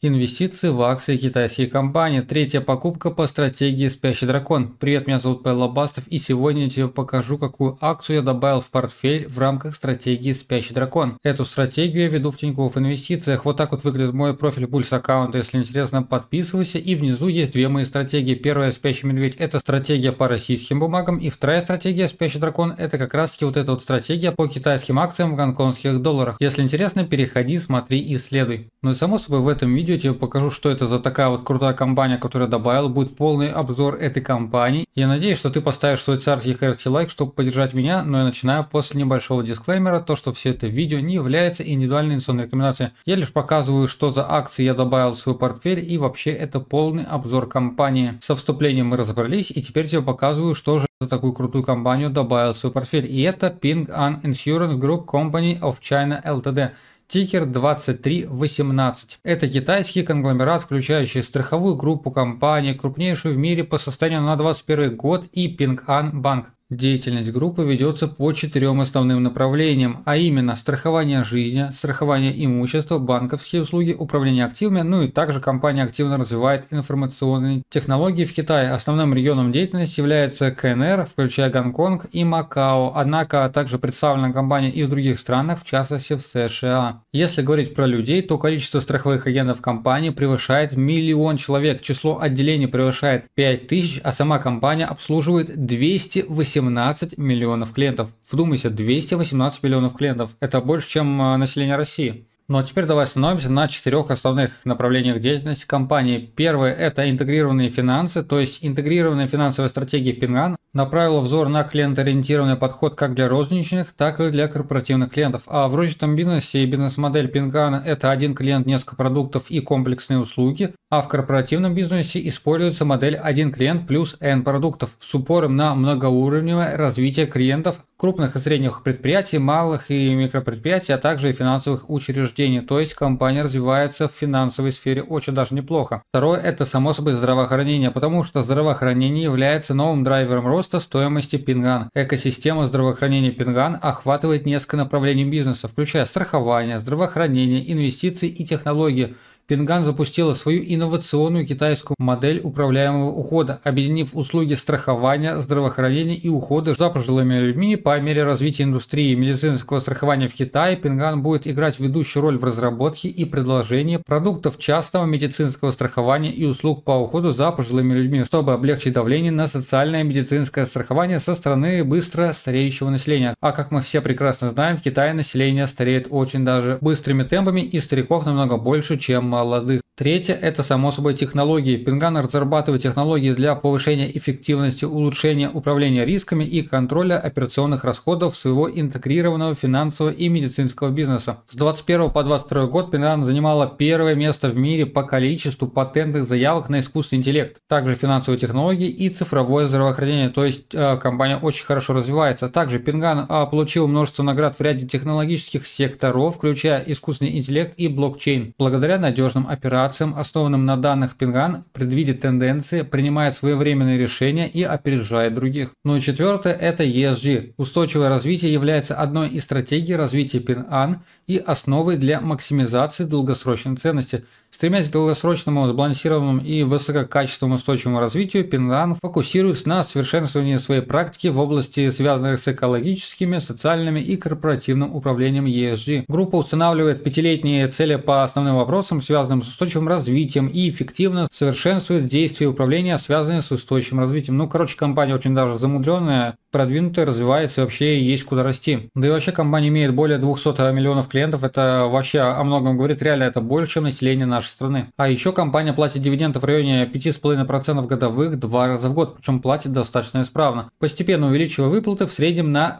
Инвестиции в акции китайских компаний. Третья покупка по стратегии «Спящий дракон». Привет, меня зовут Павел Лобастов, и сегодня я тебе покажу, какую акцию я добавил в портфель в рамках стратегии «Спящий дракон». Эту стратегию я веду в Тинькофф Инвестициях. Вот так вот выглядит мой профиль Пульс аккаунта. Если интересно, подписывайся. И внизу есть две мои стратегии. Первая «Спящий медведь» – это стратегия по российским бумагам, и вторая стратегия «Спящий дракон» – это как раз таки вот эта вот стратегия по китайским акциям в гонконгских долларах. Если интересно, переходи, смотри и исследуй. Ну и само собой в этом видео я тебе покажу, что это за такая вот крутая компания, которую я добавил. Будет полный обзор этой компании. Я надеюсь, что ты поставишь свой царский крепкий лайк, чтобы поддержать меня. Но я начинаю после небольшого дисклеймера, то что все это видео не является индивидуальной инвестиционной рекомендацией. Я лишь показываю, что за акции я добавил в свой портфель, и вообще это полный обзор компании. Со вступлением мы разобрались, и теперь тебе показываю, что же за такую крутую компанию добавил в свой портфель. И это Ping An Insurance Group Company of China Ltd. Тикер 2318. Это китайский конгломерат, включающий страховую группу компаний, крупнейшую в мире по состоянию на 2021 год, и Ping An Bank. Деятельность группы ведется по 4 основным направлениям, а именно страхование жизни, страхование имущества, банковские услуги, управление активами, ну и также компания активно развивает информационные технологии в Китае. Основным регионом деятельности является КНР, включая Гонконг и Макао, однако также представлена компания и в других странах, в частности в США. Если говорить про людей, то количество страховых агентов компании превышает 1 миллион человек, число отделений превышает 5000, а сама компания обслуживает 218 миллионов клиентов. Вдумайся, 218 миллионов клиентов. Это больше, чем население России. Ну а теперь давай остановимся на 4 основных направлениях деятельности компании. Первое – это интегрированные финансы, то есть интегрированная финансовая стратегия Ping An направила взор на клиентоориентированный подход как для розничных, так и для корпоративных клиентов. А в розничном бизнесе бизнес-модель Ping An – это один клиент, несколько продуктов и комплексные услуги, а в корпоративном бизнесе используется модель один клиент плюс N продуктов с упором на многоуровневое развитие клиентов, крупных и средних предприятий, малых и микропредприятий, а также и финансовых учреждений. То есть компания развивается в финансовой сфере очень даже неплохо. Второе – это само собой здравоохранение, потому что здравоохранение является новым драйвером роста стоимости Ping An. Экосистема здравоохранения Ping An охватывает несколько направлений бизнеса, включая страхование, здравоохранение, инвестиции и технологии. Ping An запустила свою инновационную китайскую модель управляемого ухода, объединив услуги страхования, здравоохранения и ухода за пожилыми людьми. По мере развития индустрии медицинского страхования в Китае, Ping An будет играть ведущую роль в разработке и предложении продуктов частного медицинского страхования и услуг по уходу за пожилыми людьми, чтобы облегчить давление на социальное медицинское страхование со стороны быстро стареющего населения. А как мы все прекрасно знаем, в Китае население стареет очень даже быстрыми темпами, и стариков намного больше, чем молодых. Третье – это само собой технологии. Ping An разрабатывает технологии для повышения эффективности, улучшения управления рисками и контроля операционных расходов своего интегрированного финансового и медицинского бизнеса. С 2021 по 2022 год Ping An занимала первое место в мире по количеству патентных заявок на искусственный интеллект, также финансовые технологии и цифровое здравоохранение, то есть компания очень хорошо развивается. Также Ping An получила множество наград в ряде технологических секторов, включая искусственный интеллект и блокчейн. Благодаря надежным операциям, основанным на данных, Ping An предвидит тенденции, принимает своевременные решения и опережает других. Ну и четвертое – это ESG. Устойчивое развитие является одной из стратегий развития Ping An и основой для максимизации долгосрочной ценности. Стремясь к долгосрочному, сбалансированному и высококачественному устойчивому развитию, Ping An фокусируется на совершенствовании своей практики в области, связанных с экологическими, социальными и корпоративным управлением ESG. Группа устанавливает 5-летние цели по основным вопросам, связанным с устойчивым развитием, и эффективно совершенствует действия управления, связанные с устойчивым развитием. Ну, короче, компания очень даже замудренная, продвинутая, развивается, и вообще есть куда расти. Да и вообще компания имеет более 200 миллионов клиентов, это вообще о многом говорит, реально это больше, чем население нашей страны. А еще компания платит дивиденды в районе 5,5% годовых 2 раза в год, причем платит достаточно исправно, постепенно увеличивая выплаты в среднем на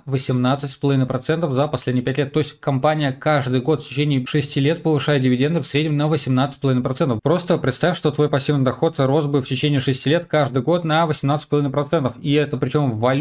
18,5% за последние 5 лет. То есть компания каждый год в течение 6 лет повышает дивиденды в среднем на 18,5%. Просто представь, что твой пассивный доход рос бы в течение 6 лет каждый год на 18,5%. И это причем в валюте.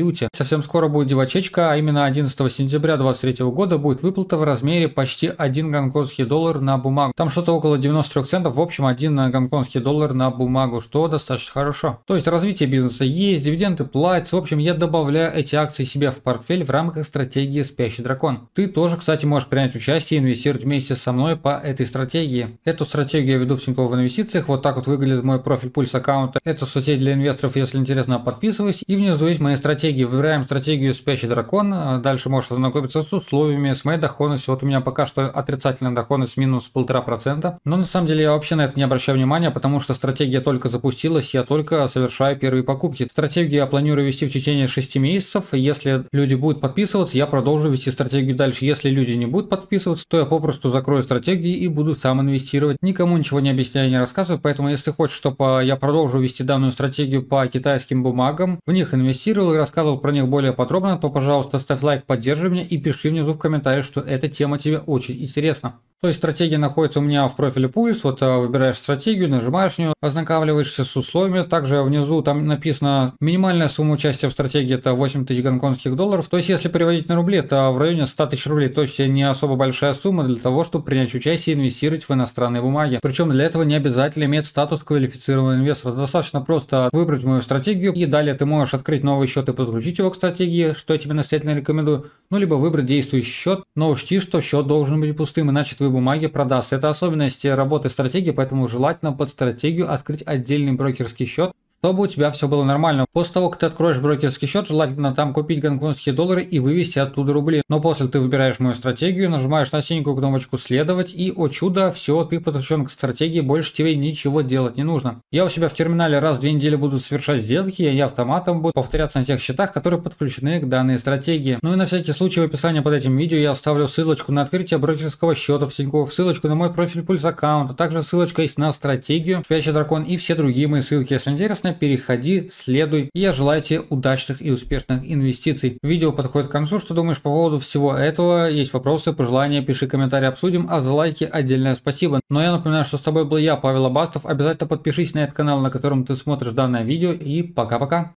совсем скоро будет девачечка, а именно 11 сентября 2023 года будет выплата в размере почти 1 гонконгский доллар на бумагу. Там что-то около 93 центов, в общем 1 гонконгский доллар на бумагу, что достаточно хорошо. То есть развитие бизнеса есть, дивиденды платятся, в общем я добавляю эти акции себе в портфель в рамках стратегии «Спящий дракон». Ты тоже, кстати, можешь принять участие и инвестировать вместе со мной по этой стратегии. Эту стратегию я веду в Тинькофф Инвестициях, вот так вот выглядит мой профиль Пульс аккаунта. Это соцсеть для инвесторов, если интересно, подписывайся. И внизу есть мои стратегии. Выбираем стратегию «Спящий дракон», дальше можешь ознакомиться с условиями, с моей доходностью. Вот у меня пока что отрицательная доходность минус 1,5%. Но на самом деле я вообще на это не обращаю внимания, потому что стратегия только запустилась, я только совершаю первые покупки. Стратегию я планирую вести в течение 6 месяцев. Если люди будут подписываться, я продолжу вести стратегию дальше. Если люди не будут подписываться, то я попросту закрою стратегии и буду сам инвестировать. Никому ничего не объясняю, не рассказываю, поэтому если ты хочешь, чтобы я продолжу вести данную стратегию по китайским бумагам, в них инвестировал и рассказывал про них более подробно, то, пожалуйста, ставь лайк, поддержи меня и пиши внизу в комментариях, что эта тема тебе очень интересна. То есть стратегия находится у меня в профиле Пульс, вот выбираешь стратегию, нажимаешь на нее, ознакомливаешься с условиями, также внизу там написано минимальная сумма участия в стратегии это 8 тысяч гонконгских долларов, то есть если переводить на рубли, это в районе 100 тысяч рублей, то есть не особо большая сумма для того, чтобы принять участие и инвестировать в иностранные бумаги. Причем для этого не обязательно иметь статус квалифицированного инвестора, достаточно просто выбрать мою стратегию и далее ты можешь открыть новый счет и подключить его к стратегии, что я тебе настоятельно рекомендую, ну либо выбрать действующий счет, но учти, что счет должен быть пустым, иначе твои бумаги продастся. Это особенность работы стратегии, поэтому желательно под стратегию открыть отдельный брокерский счет, чтобы у тебя все было нормально. После того, как ты откроешь брокерский счет, желательно там купить гонконгские доллары и вывести оттуда рубли. Но после ты выбираешь мою стратегию, нажимаешь на синенькую кнопочку «Следовать» и, о чудо, все, ты подключен к стратегии, больше тебе ничего делать не нужно. Я у себя в терминале раз в 2 недели буду совершать сделки, и автоматом буду повторяться на тех счетах, которые подключены к данной стратегии. Ну и на всякий случай в описании под этим видео я оставлю ссылочку на открытие брокерского счета в Тинькофф, ссылочку на мой профиль Пульс аккаунта, также ссылочка есть на стратегию «Спящий дракон» и все другие мои ссылки. Если интересно, переходи, следуй. И я желаю тебе удачных и успешных инвестиций. Видео подходит к концу. Что думаешь по поводу всего этого? Есть вопросы, пожелания, пиши комментарии, обсудим. А за лайки отдельное спасибо. Но я напоминаю, что с тобой был я, Павел Абастов. Обязательно подпишись на этот канал, на котором ты смотришь данное видео. И пока-пока.